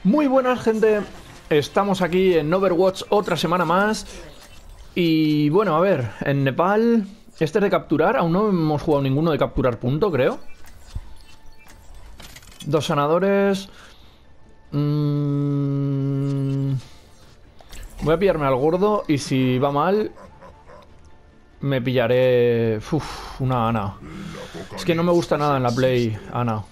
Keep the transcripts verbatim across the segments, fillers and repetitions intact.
Muy buenas, gente. Estamos aquí en Overwatch otra semana más. Y bueno, a ver, en Nepal, este es de capturar. Aún no hemos jugado ninguno de capturar punto, creo. Dos sanadores. mm... Voy a pillarme al gordo. Y si va mal, me pillaré... Uf, una Ana. Es que no me gusta nada en la play, Ana.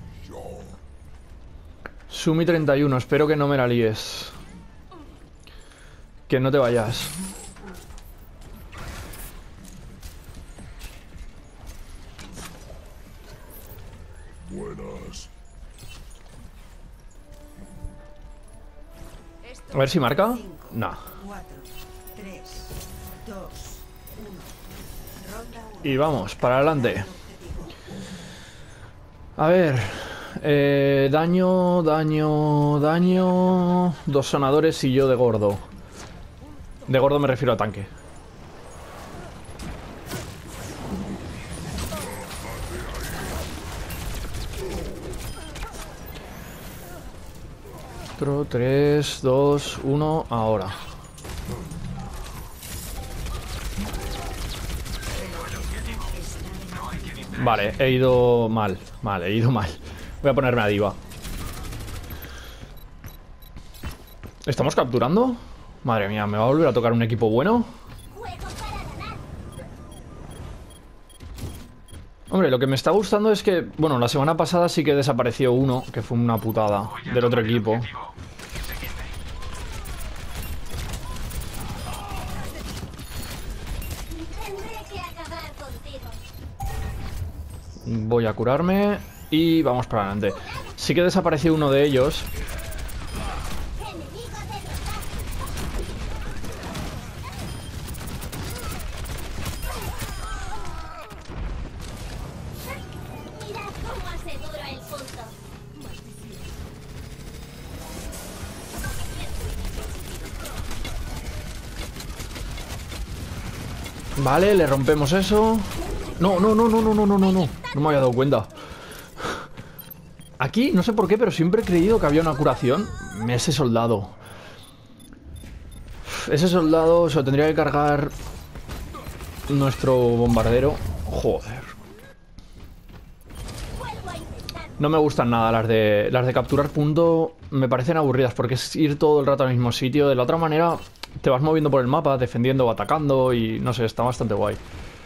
Sumi treinta y uno, espero que no me la líes. Que no te vayas. Buenas. A ver si marca. No. Y vamos, para adelante. A ver. Eh, daño, daño, daño. Dos sanadores y yo de gordo. De gordo me refiero a tanque. cuatro, tres, dos, uno, ahora. Vale, he ido mal. Vale, he ido mal. Voy a ponerme a diva. ¿Estamos capturando? Madre mía, ¿me va a volver a tocar un equipo bueno? Hombre, lo que me está gustando es que... Bueno, la semana pasada sí que desapareció uno, que fue una putada del otro equipo. Voy a curarme y vamos para adelante. Sí que desapareció uno de ellos. Vale, le rompemos eso. No, no, no, no, no, no, no, no, no. No me había dado cuenta. Aquí, no sé por qué, pero siempre he creído que había una curación. Ese soldado. Ese soldado se lo tendría que cargar nuestro bombardero. Joder. No me gustan nada las de las de capturar punto. Me parecen aburridas porque es ir todo el rato al mismo sitio. De la otra manera te vas moviendo por el mapa, defendiendo o atacando y no sé, está bastante guay.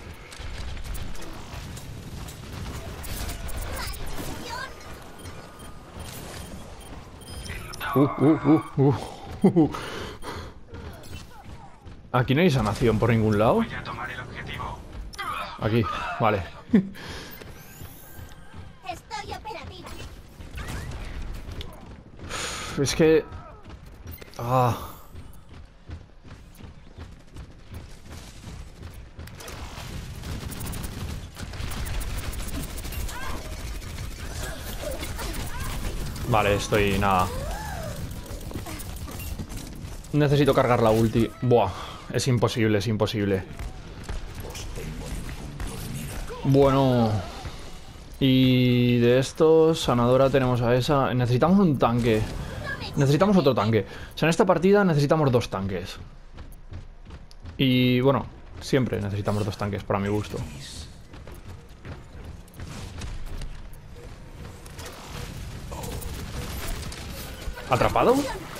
Uh, uh, uh, uh, uh. Aquí no hay sanación por ningún lado. Aquí, vale. Es que... Ah. Vale, estoy... nada. Necesito cargar la ulti. Buah, es imposible, es imposible. Bueno. Y de estos, sanadora tenemos a esa. Necesitamos un tanque. Necesitamos otro tanque. O sea, en esta partida necesitamos dos tanques. Y bueno, siempre necesitamos dos tanques, para mi gusto. ¿Atrapado?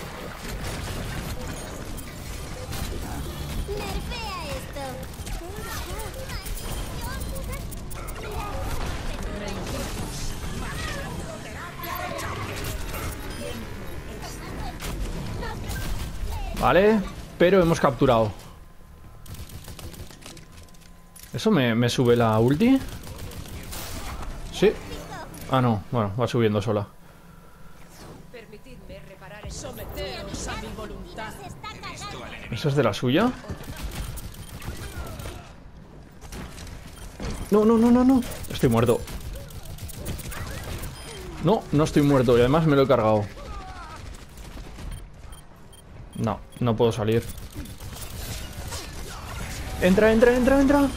Vale, pero hemos capturado. ¿Eso me, me sube la ulti? Sí. Ah, no, bueno, va subiendo sola. ¿Eso es de la suya? No, no, no, no, no. Estoy muerto. No, no estoy muerto y además me lo he cargado. No, no puedo salir. Entra, entra, entra, entra.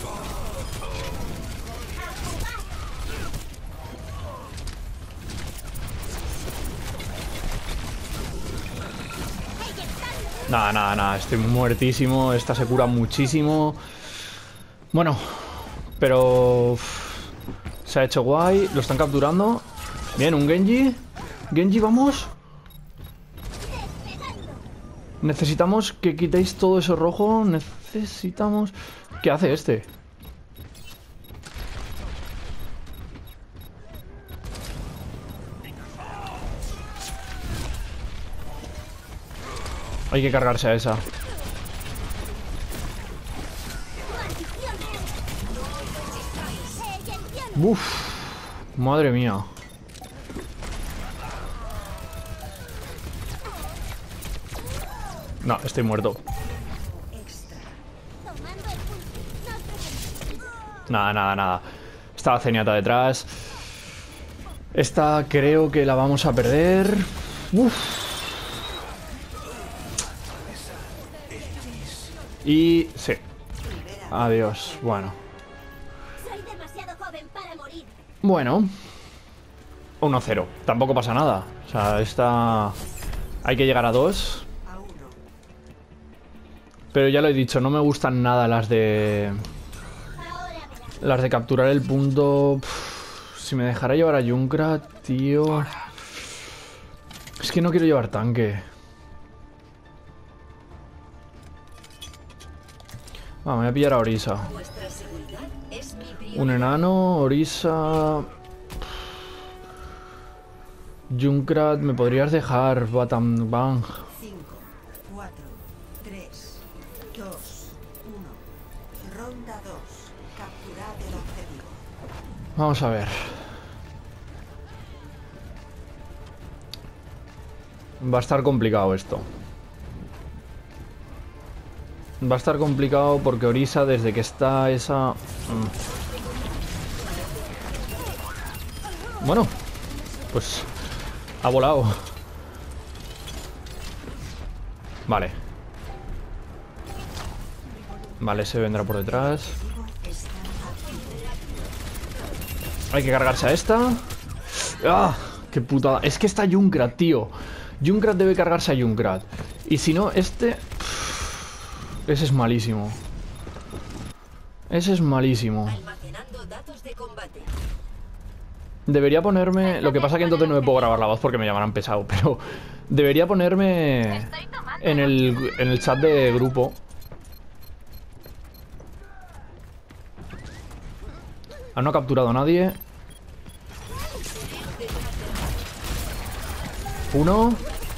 Nada, nada, nada. Estoy muertísimo. Esta se cura muchísimo. Bueno, pero... se ha hecho guay. Lo están capturando. Bien, un Genji. Genji, vamos. Necesitamos que quitéis todo eso rojo. Necesitamos... ¿Qué hace este? Hay que cargarse a esa. Uf, madre mía. No, estoy muerto. Nada, nada, nada. Estaba Zenyatta detrás. Esta creo que la vamos a perder. Uf. Y... sí. Adiós. Bueno. Bueno. uno cero. Tampoco pasa nada. O sea, esta... hay que llegar a dos. Pero ya lo he dicho, no me gustan nada las de... las de capturar el punto... Uf, si me dejara llevar a Junkrat, tío... Es que no quiero llevar tanque. Ah, me voy a pillar a Orisa. Un enano, Orisa... Junkrat, ¿me podrías dejar? Batam Bang. cinco, cuatro, tres, dos, uno. Ronda dos. Capturad el objetivo. Vamos a ver. Va a estar complicado esto. Va a estar complicado porque Orisa, desde que está esa... Bueno, pues ha volado. Vale. Vale, se vendrá por detrás. Hay que cargarse a esta. ¡Ah! ¡Qué putada! Es que está Junkrat, tío. Junkrat debe cargarse a Junkrat. Y si no, este... Ese es malísimo. Ese es malísimo. Debería ponerme... Lo que pasa que entonces no me puedo grabar la voz porque me llamarán pesado. Pero debería ponerme en el, en el chat de grupo. Ah, no ha capturado a nadie. Uno.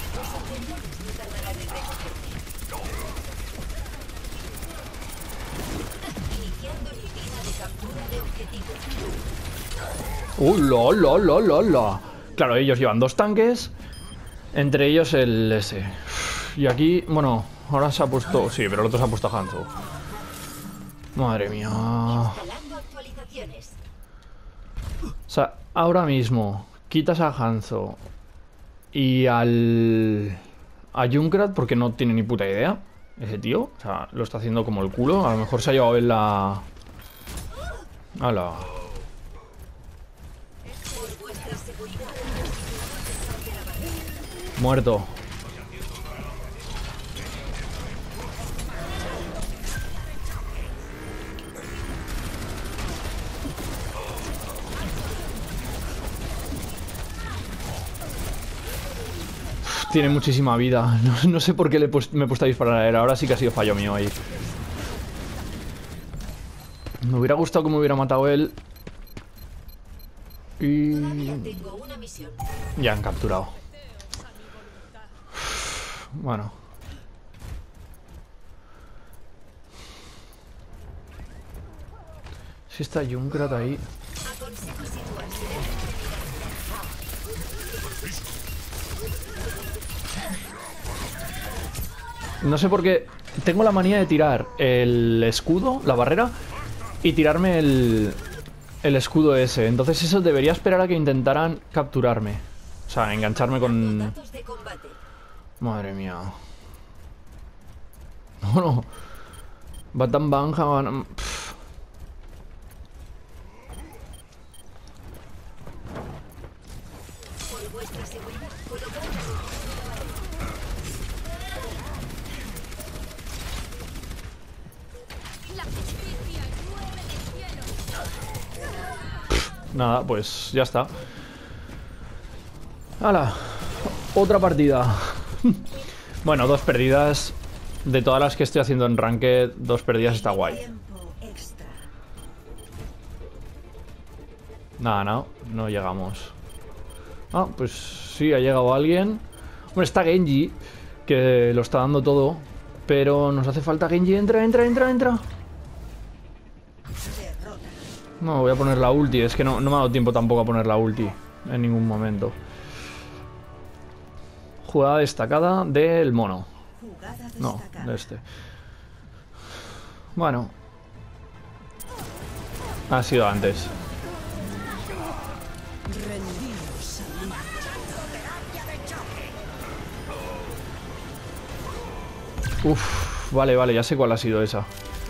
¡Uh, la, la, la, la, la! Claro, ellos llevan dos tanques. Entre ellos el ese. Y aquí, bueno, ahora se ha puesto... Sí, pero el otro se ha puesto a Hanzo. Madre mía. O sea, ahora mismo quitas a Hanzo y al... a Junkrat porque no tiene ni puta idea. Ese tío, o sea, lo está haciendo como el culo. A lo mejor se ha llevado él la... ¡Hala! Muerto. Tiene muchísima vida. No, no sé por qué le he puesto, me he puesto a disparar a él. Ahora sí que ha sido fallo mío ahí. Me hubiera gustado que me hubiera matado él. Y... ya han capturado. Bueno. Si está Junkrat ahí. No sé por qué. Tengo la manía de tirar el escudo, la barrera, y tirarme el, el escudo ese. Entonces eso debería esperar a que intentaran capturarme. O sea, engancharme con... Madre mía. No, no. Batam Banja... Van... nada, pues ya está. ¡Hala! Otra partida. Bueno, dos perdidas. De todas las que estoy haciendo en Ranked, dos perdidas está guay. Nada, no, no llegamos. Ah, pues sí, ha llegado alguien. Hombre, está Genji, que lo está dando todo. Pero nos hace falta Genji. Entra, entra, entra, entra. No, voy a poner la ulti. Es que no, no me ha dado tiempo tampoco a poner la ulti en ningún momento. Jugada destacada del mono. No, de este. Bueno. Ha sido antes. Uf, vale, vale, ya sé cuál ha sido esa.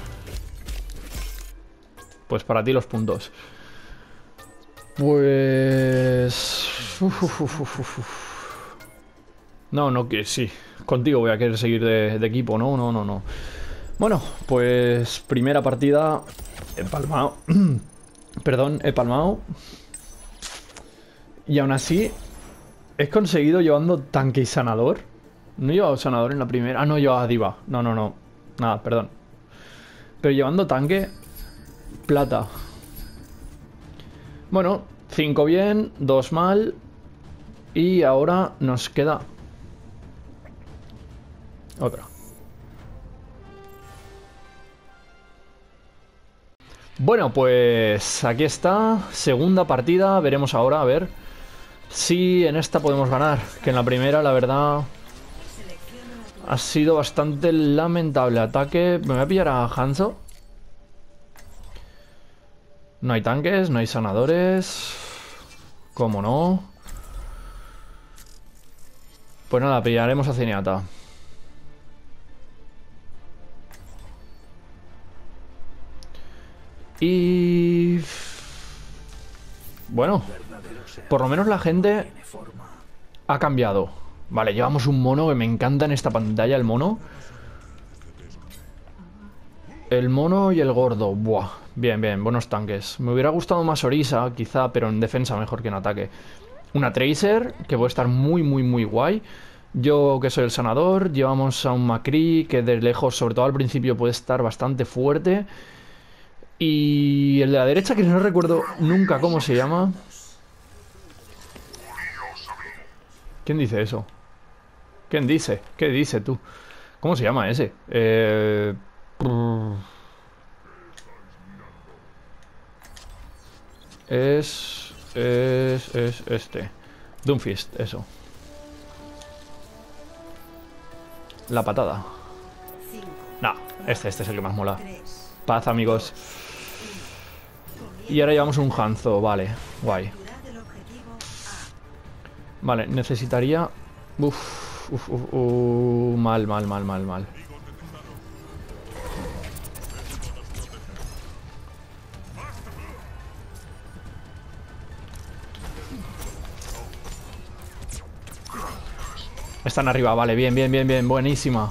Pues para ti los puntos. Pues... Uf, uf, uf, uf, uf. No, no, que sí. Contigo voy a querer seguir de, de equipo, ¿no? No, no, no. Bueno, pues primera partida. He palmado. Perdón, he palmado. Y aún así, he conseguido llevando tanque y sanador. No he llevado sanador en la primera. Ah, no, he llevado diva. No, no, no. Nada, perdón. Pero llevando tanque, plata. Bueno, cinco bien, dos mal. Y ahora nos queda otra. Bueno, pues aquí está. Segunda partida. Veremos ahora, a ver si en esta podemos ganar. Que en la primera, la verdad, ha sido bastante lamentable. Ataque. Me voy a pillar a Hanzo. No hay tanques, no hay sanadores. ¿Cómo no? Pues nada, pillaremos a Zenyatta. Y... bueno, por lo menos la gente ha cambiado. Vale, llevamos un mono que me encanta en esta pantalla, el mono. El mono y el gordo. Buah, bien, bien, buenos tanques. Me hubiera gustado más Orisa, quizá, pero en defensa mejor que en ataque. Una Tracer, que puede estar muy, muy, muy guay. Yo, que soy el sanador. Llevamos a un McCree, que de lejos, sobre todo al principio, puede estar bastante fuerte. Y el de la derecha, que no recuerdo nunca cómo se llama. ¿Quién dice eso? ¿Quién dice? ¿Qué dice tú? ¿Cómo se llama ese? Eh... Es... Es... Es este. Doomfist, eso. La patada. No, este, este es el que más mola. Paz, amigos. Y ahora llevamos un Hanzo, vale, guay. Vale, necesitaría... Uf, uf, uf, uf, mal, mal, mal, mal, mal. Están arriba, vale, bien, bien, bien, bien, buenísima.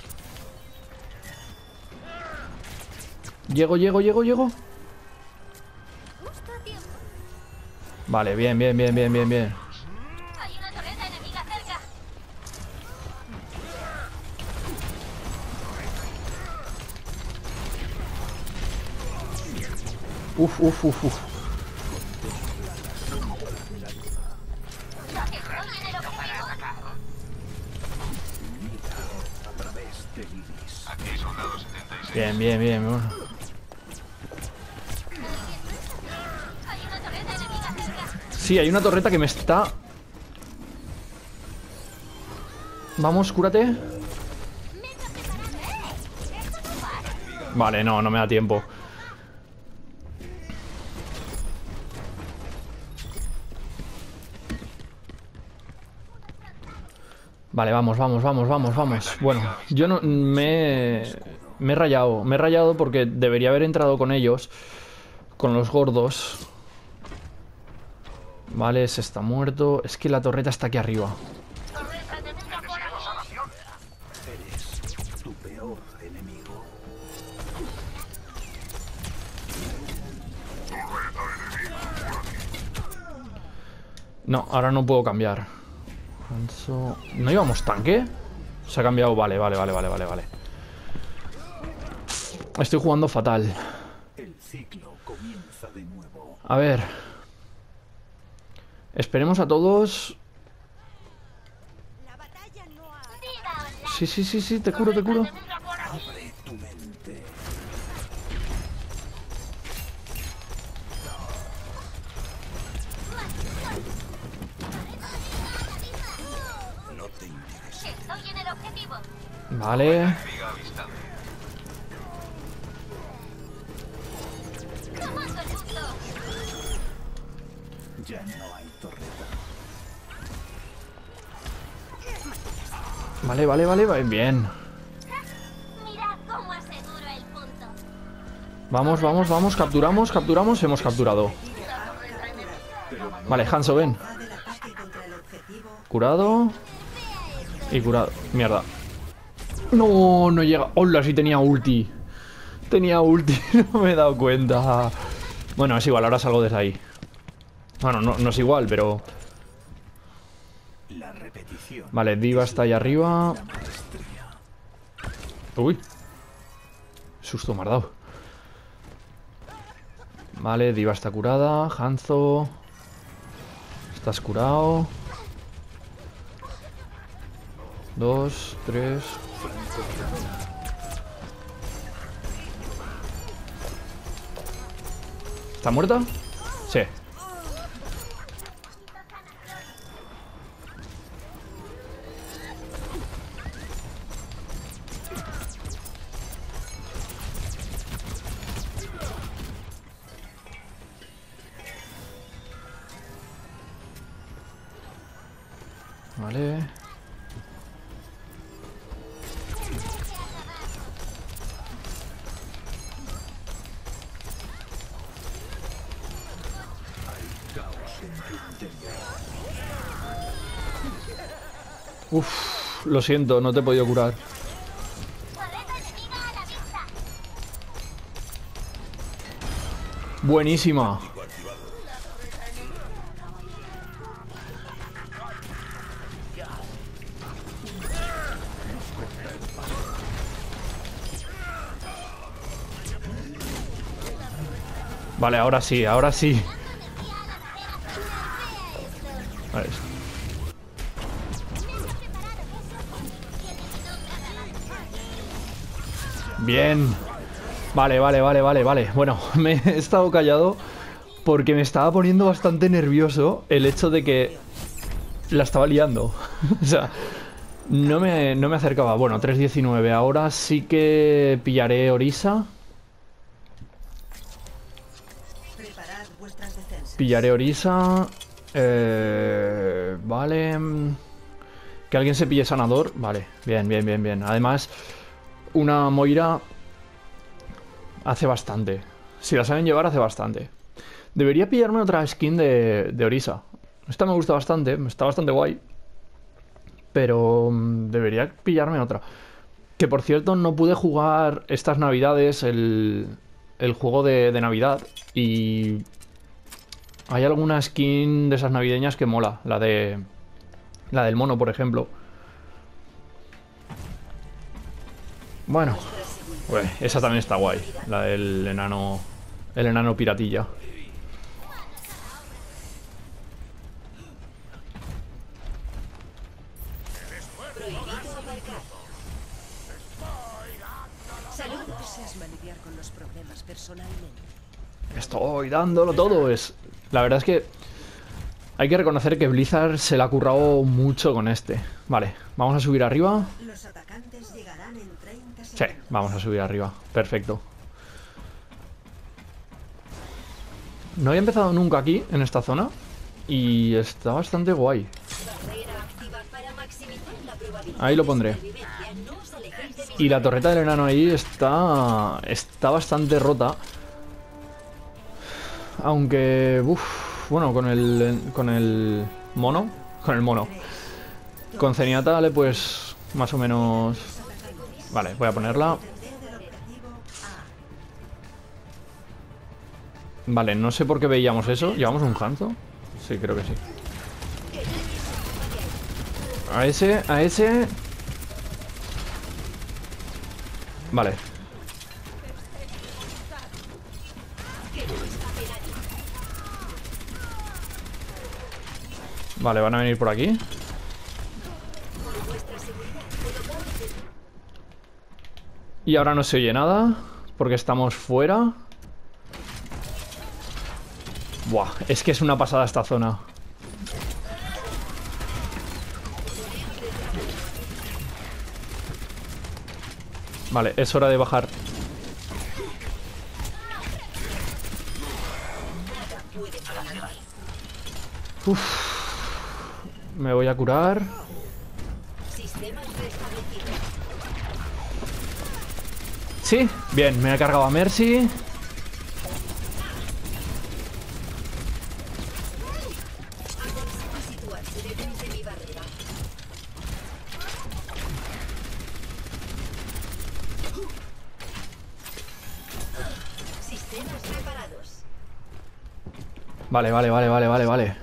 Llego, llego, llego, llego. Vale, bien, bien, bien, bien, bien, bien. Hay una torreta enemiga cerca. Uf, uf, uf, uf. Bien, bien, bien, bueno. Sí, hay una torreta que me está... Vamos, cúrate. Vale, no, no me da tiempo. Vale, vamos, vamos, vamos, vamos, vamos. Bueno, yo no me... Me he rayado. Me he rayado porque debería haber entrado con ellos. Con los gordos. Vale, ese está muerto. Es que la torreta está aquí arriba. Eres tu peor enemigo. No, ahora no puedo cambiar. Hanzo... ¿No llevamos tanque? Se ha cambiado, vale, vale, vale, vale, vale, vale. Estoy jugando fatal. El ciclo comienza de nuevo. A ver. Esperemos a todos. Sí, sí, sí, sí, te curo, te curo. Abre tu mente. No te interesa. Estoy en el objetivo. Vale. Tomando el punto. Ya no hay torreta. Vale, vale, vale, vale. Bien. Mirad cómo aseguro el punto. Vamos, vamos, vamos. Capturamos, capturamos. Hemos capturado. Vale, Hanzo, ven. Va del ataque contra el objetivo. Curado. Y curado. Mierda. No, no llega. Hola, sí tenía ulti. Tenía ulti. No me he dado cuenta. Bueno, es igual. Ahora salgo desde ahí. Bueno, no, no es igual, pero... La repetición. Vale, Diva está ahí arriba. La maestría. Uy. Susto me ha dado. Vale, Diva está curada. Hanzo. Estás curado. Dos, tres. ¿Está muerta? Sí. Vale. Uf, lo siento, no te he podido curar. Torreta enemiga a la vista. Buenísima. Vale, ahora sí, ahora sí. Vale. Bien. Vale, vale, vale, vale, vale. Bueno, me he estado callado porque me estaba poniendo bastante nervioso el hecho de que la estaba liando. O sea, no me, no me acercaba. Bueno, tres diecinueve. Ahora sí que pillaré Orisa. Preparad vuestras defensas. Pillaré Orisa. Eh, vale. Que alguien se pille sanador. Vale, bien, bien, bien, bien. Además, una Moira hace bastante. Si la saben llevar, hace bastante. Debería pillarme otra skin de, de Orisa. Esta me gusta bastante, está bastante guay. Pero mm, debería pillarme otra. Que por cierto, no pude jugar estas navidades el, el juego de, de Navidad. Y hay alguna skin de esas navideñas que mola. La de la del mono, por ejemplo. Bueno, pues esa también está guay. La del enano. El enano piratilla. Saludos. Deseas lidiar con los problemas personalmente. Estoy dándolo todo. Es, la verdad es que hay que reconocer que Blizzard se la ha currado mucho con este. Vale, vamos a subir arriba. Los atacantes llegarán en treinta Sí, segundos. vamos a subir arriba. Perfecto. No había empezado nunca aquí, en esta zona. Y está bastante guay. Ahí lo pondré. Y la torreta del enano ahí está... Está bastante rota. Aunque... Uf, bueno, con el... Con el mono. Con el mono. Con Zenyatta, pues... Más o menos... Vale, voy a ponerla. Vale, no sé por qué veíamos eso. ¿Llevamos un Hanzo? Sí, creo que sí. A ese, a ese. Vale. Vale, van a venir por aquí. Y ahora no se oye nada porque estamos fuera. Buah, es que es una pasada esta zona. Vale, es hora de bajar. Uf. Me voy a curar. Sí, bien, me he cargado a Mercy. Vale, vale, vale, vale, vale, vale.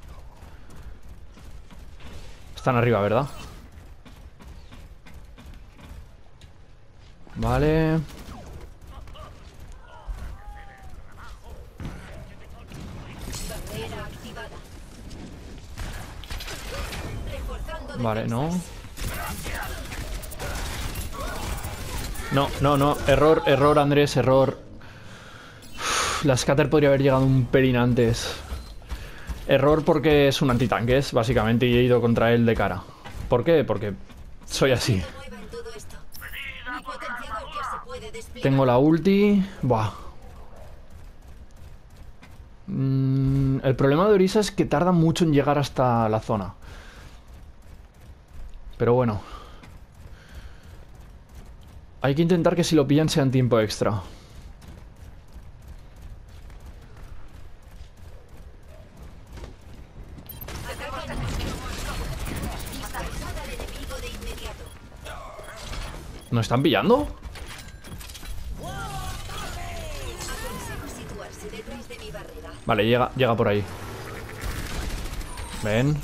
Están arriba, ¿verdad? Vale. Vale, no. No, no, no. Error, error, Andrés, error. Uf, la scatter podría haber llegado un pelín antes. Error porque es un antitanques, básicamente, y he ido contra él de cara. ¿Por qué? Porque soy así. Tengo la ulti. Buah. Mm, el problema de Orisa es que tarda mucho en llegar hasta la zona. Pero bueno. Hay que intentar que si lo pillan sea en tiempo extra. ¿Nos están pillando? Vale, llega, llega por ahí. Ven.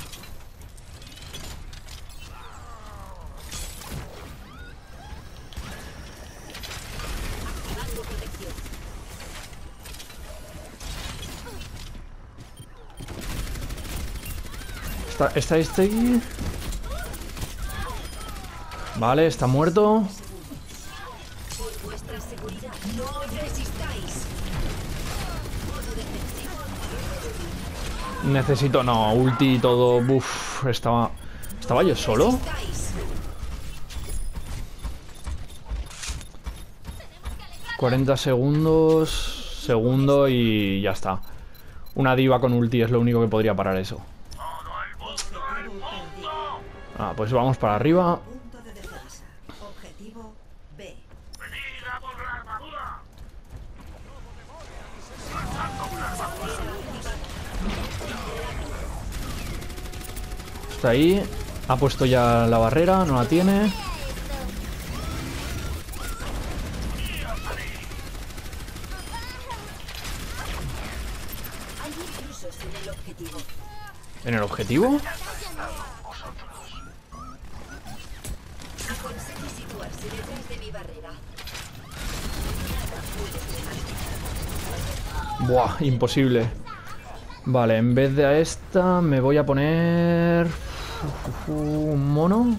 Está, está este aquí. Vale, está muerto. Necesito, no, ulti y todo. Buf, estaba. ¿Estaba yo solo? cuarenta segundos. Segundo y ya está. Una diva con ulti es lo único que podría parar eso. Ah, pues vamos para arriba. Punto de defensa. Objetivo B. Está ahí. Ha puesto ya la barrera, no la tiene. ¿En el objetivo? Buah, imposible. Vale, en vez de a esta me voy a poner... ¿Un mono?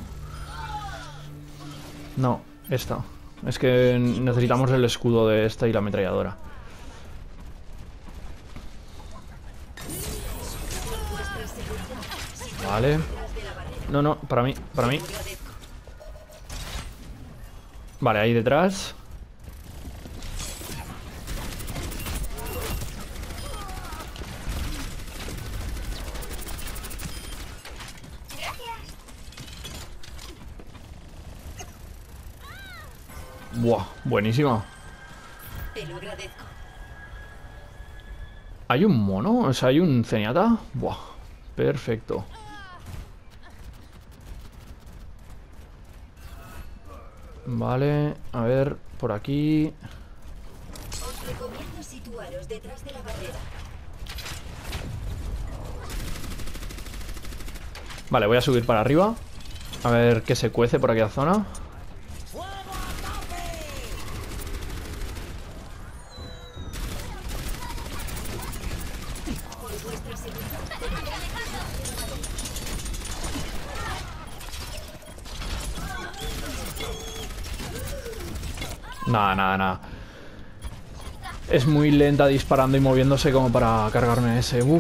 No, esta. Es que necesitamos el escudo de esta y la ametralladora. Vale. No, no, para mí, para mí. Vale, ahí detrás. Buah, buenísima. Te lo agradezco. ¿Hay un mono? O sea, ¿hay un zenyatta? Buah, perfecto. Vale, a ver, por aquí. Os recomiendo situaros detrás de la barrera. Vale, voy a subir para arriba. A ver qué se cuece por aquella zona. Nada, nada, nada. Es muy lenta disparando y moviéndose como para cargarme ese. Uff.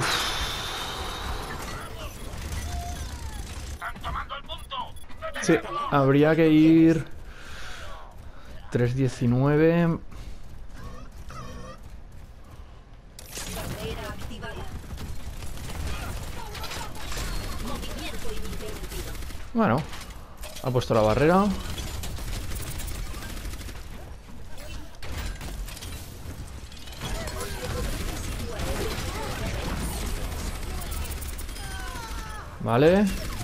Sí, habría que ir... tres diecinueve. Bueno, ha puesto la barrera. Vale.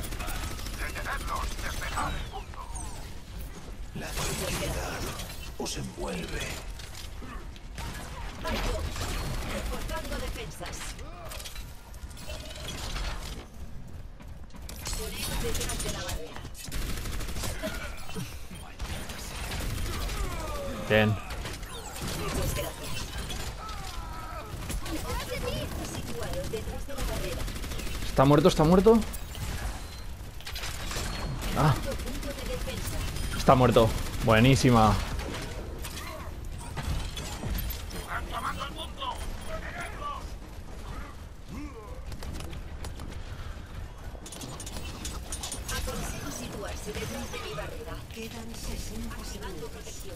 La tranquilidad os envuelve. Reforzando defensas. Poned detrás de la barrera. Bien. Muchas gracias. Situaros detrás de la barrera. ¿Está muerto? ¿Está muerto? Ah. Está muerto. Buenísima. Aconsejo situarse detrás de mi barrera. Quedan sesenta segundos.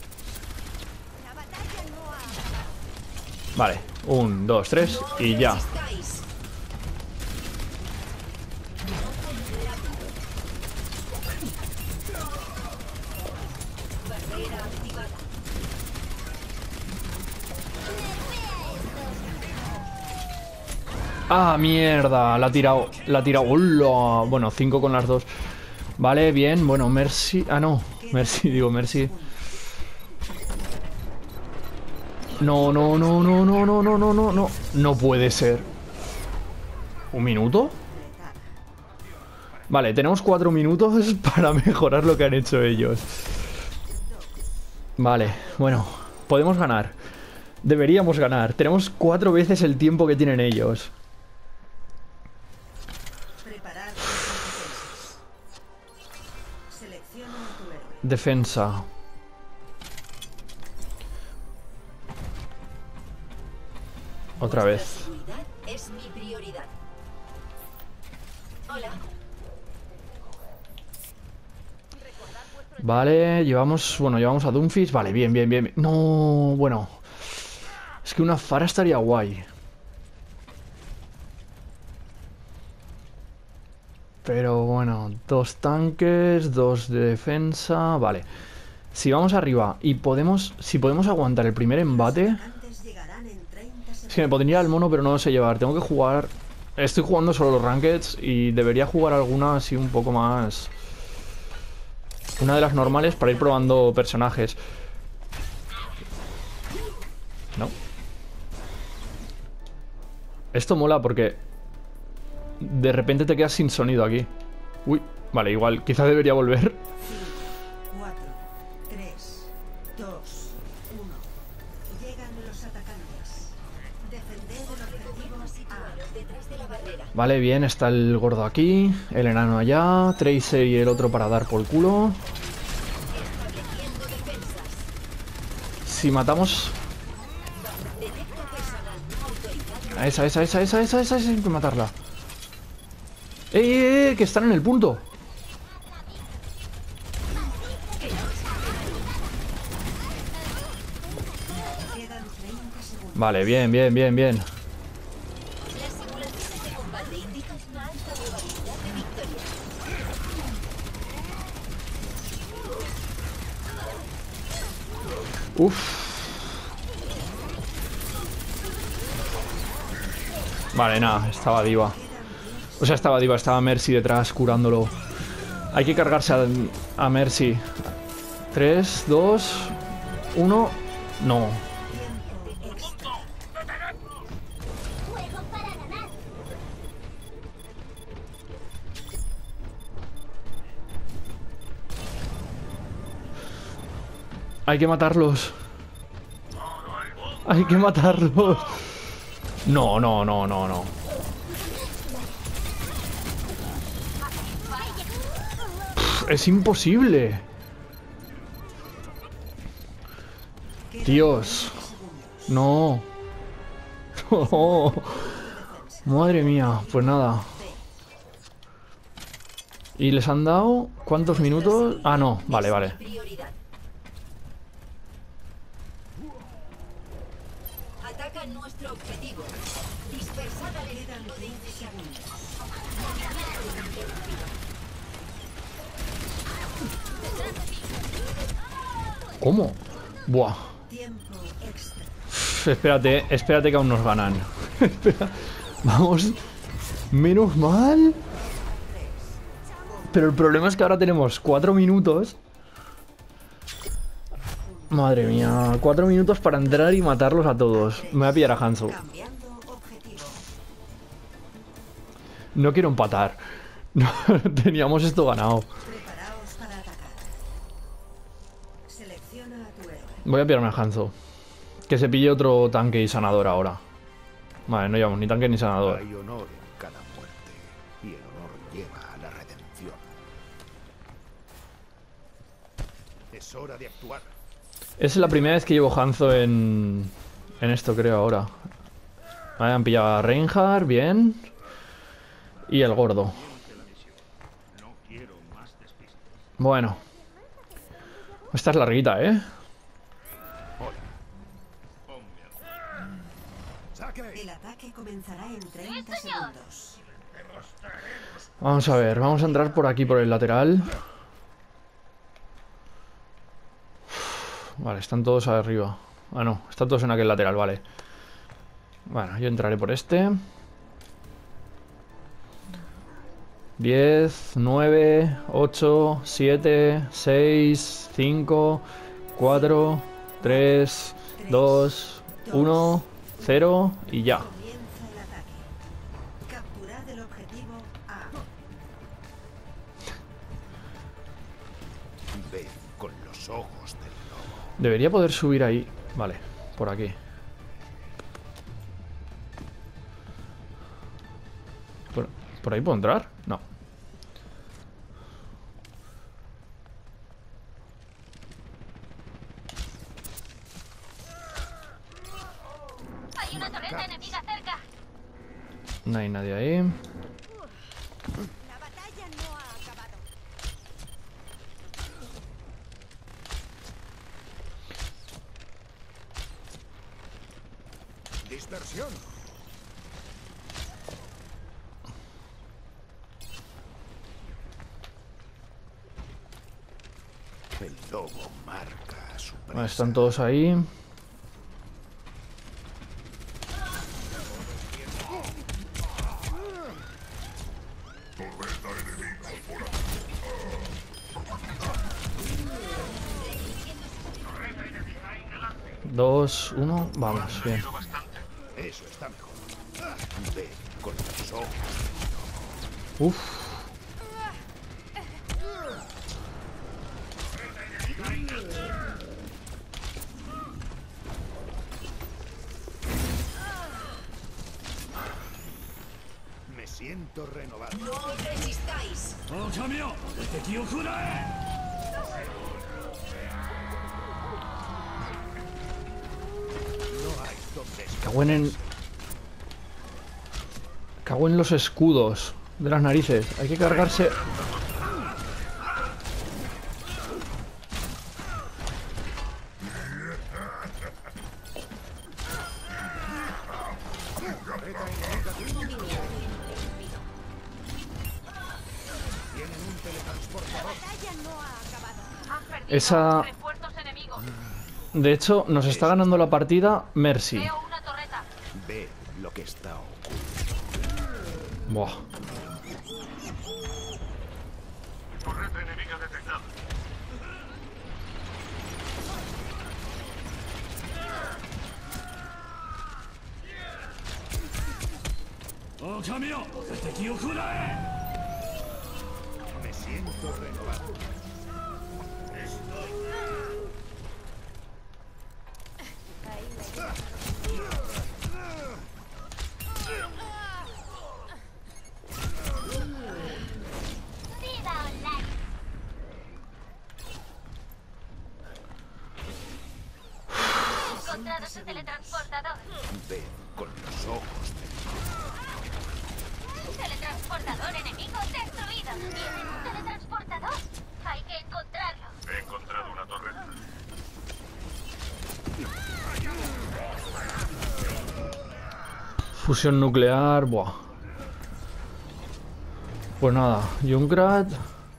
Vale. Un, dos, tres y ya. Resistáis. Barrera activada. Ah, mierda. La ha tirado. La ha tirado. ¡Hola! Bueno, cinco con las dos. Vale, bien. Bueno, Mercy. Ah, no. Mercy, digo, Mercy. No, no, no, no, no, no, no, no, no, no. No puede ser. ¿Un minuto? Vale, tenemos cuatro minutos para mejorar lo que han hecho ellos. Vale, bueno. Podemos ganar. Deberíamos ganar. Tenemos cuatro veces el tiempo que tienen ellos. Preparad defensas. Selecciona a tu héroe. Defensa. Otra vez. Seguridad es mi prioridad. Hola. Vale, llevamos... Bueno, llevamos a Doomfist. Vale, bien, bien, bien. No, bueno. Es que una Fara estaría guay. Pero bueno, dos tanques, dos de defensa... Vale. Si vamos arriba y podemos... Si podemos aguantar el primer embate... Antes llegarán en treinta Es que me segundos. pondría el mono, pero no lo sé llevar. Tengo que jugar... Estoy jugando solo los rankeds y debería jugar alguna así un poco más... Una de las normales para ir probando personajes. No. Esto mola porque de repente te quedas sin sonido aquí. Uy, vale, igual, quizá debería volver. cuatro, tres, dos, uno. Llegan los atacantes. Defended el objetivo A. Detrás de la barrera. Vale, bien, está el gordo aquí, el enano allá, Tracer y el otro para dar por culo. Estableciendo defensas. Si matamos Detecto personal no autorizado. a esa, esa, esa, esa, esa, esa, esa, hay que matarla. ¡Eh, eh, eh! Que están en el punto. Quedan treinta segundos. Vale, bien, bien, bien, bien. Las simulaciones de combate indican una alta probabilidad de victoria. Uf. Vale, nada, estaba diva. O sea, estaba diva, estaba Mercy detrás curándolo. Hay que cargarse a, a Mercy. tres, dos, uno. No. Juego para ganar. Hay que matarlos. Hay que matarlos. No, no, no, no, no. Pff, es imposible. Dios. No. No. Madre mía. Pues nada. ¿Y les han dado cuántos minutos? Ah, no. Vale, vale. Prioridad. Ataca nuestro objetivo. Dispersad al enemigo de segundos. ¿Cómo? Buah. Tiempo extra. Uf, espérate, espérate que aún nos ganan. Espera. Vamos. Menos mal. Pero el problema es que ahora tenemos cuatro minutos. Madre mía, cuatro minutos para entrar y matarlos a todos. Me voy a pillar a Hanzo. Cambiando objetivo. No quiero empatar. No, teníamos esto ganado. Preparaos para atacar. Selecciona a tu héroe. Voy a pillarme a Hanzo. Que se pille otro tanque y sanador ahora. Vale, no llevamos ni tanque ni sanador. Hay honor en cada muerte, y el honor lleva a la redención. Es hora de actuar. Es la primera vez que llevo Hanzo en... En esto, creo, ahora. Vale, han pillado a Reinhardt, bien. Y el gordo. Bueno. Esta es larguita, ¿eh? El ataque comenzará en treinta segundos. Vamos a ver, vamos a entrar por aquí, por el lateral. Vale, están todos arriba. Ah, no, están todos en aquel lateral, vale. Bueno, yo entraré por este. diez, nueve, ocho, siete, seis, cinco, cuatro, tres, dos, uno, cero y ya. Comienza el ataque. Capturad el objetivo A. Ve con los ojos del lobo. Debería poder subir ahí. Vale, por aquí. ¿Por, ¿por ahí puedo entrar? No. Hay una torreta enemiga cerca. No hay nadie ahí. La batalla no ha acabado. Dispersión. El lobo marca su presa. Vale, están todos ahí. Dos, uno, vamos, bien. Eso está mejor. Ve con los ojos. Uf. Me siento renovado. No os resistáis. No hay donde Cago en... Cago en los escudos de las narices. Hay que cargarse... Esa... Refuerzos enemigos. De hecho, nos está ganando la partida Mercy. Veo una torreta. ve lo que está ocurriendo. Buah. Torreta enemiga detectada. Me siento renovado. activado su teletransportador. Ve con los ojos de Teletransportador enemigo destruido. ¿Tienen un teletransportador? Hay que encontrarlo. He encontrado una torreta. Fusión nuclear, buah. Pues nada, Junkrat.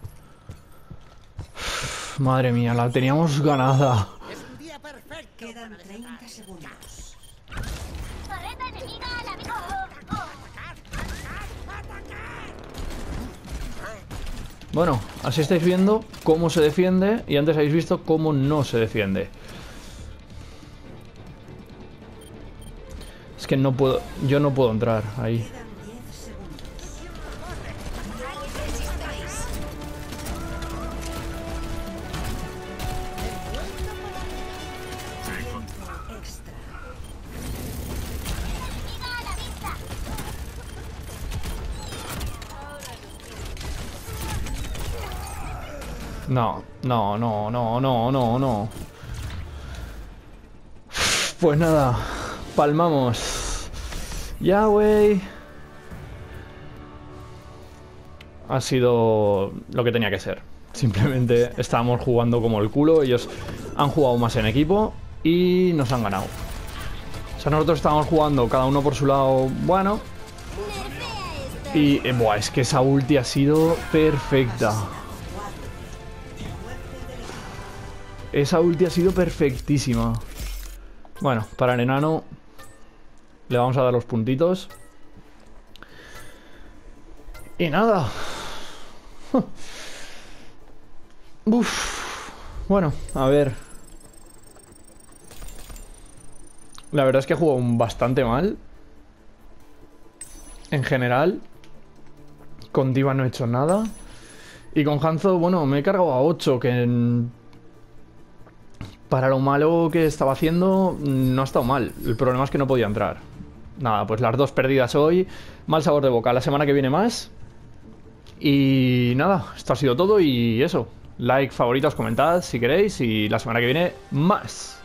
Madre mía, la teníamos ganada. Quedan treinta segundos. Torreta enemiga a la vista. Oh, oh. Bueno, así estáis viendo cómo se defiende y antes habéis visto cómo no se defiende. Es que no puedo, yo no puedo entrar ahí. Quedan diez segundos. Resistáis. Extra. Enemiga a la vista. No, no, no, no, no, no, no. Pues nada, palmamos. Ya, güey. Ha sido lo que tenía que ser. Simplemente estábamos jugando como el culo. Ellos han jugado más en equipo y nos han ganado. O sea, nosotros estábamos jugando cada uno por su lado, bueno. Y, eh, buah, es que esa ulti ha sido perfecta. Esa ulti ha sido perfectísima. Bueno, para el enano le vamos a dar los puntitos. Y nada. Uf. Bueno, a ver. La verdad es que he jugado bastante mal. En general. Con Diva no he hecho nada. Y con Hanzo, bueno, me he cargado a ocho, que en... para lo malo que estaba haciendo no ha estado mal. El problema es que no podía entrar. Nada, pues las dos perdidas hoy. Mal sabor de boca. La semana que viene más. Y nada, esto ha sido todo y eso. Like, favoritos, comentad si queréis. Y la semana que viene más.